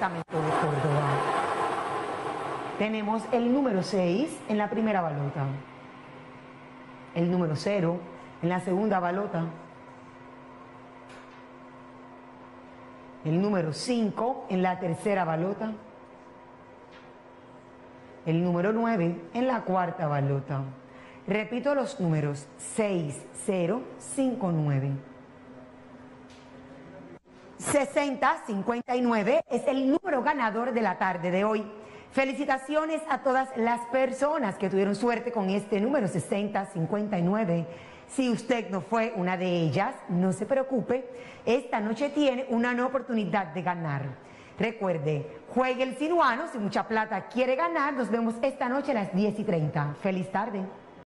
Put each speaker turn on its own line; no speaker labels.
departamento de Córdoba. Tenemos el número 6 en la primera balota, el número 0 en la segunda balota, el número 5 en la tercera balota, el número 9 en la cuarta balota. Repito los números: 6059. 6059 es el número ganador de la tarde de hoy. Felicitaciones a todas las personas que tuvieron suerte con este número 6059. Si usted no fue una de ellas, no se preocupe, esta noche tiene una nueva oportunidad de ganar. Recuerde, juegue el sinuano, si mucha plata quiere ganar. Nos vemos esta noche a las 10:30. Feliz tarde.